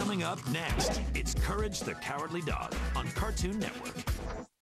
Coming up next, it's Courage the Cowardly Dog on Cartoon Network.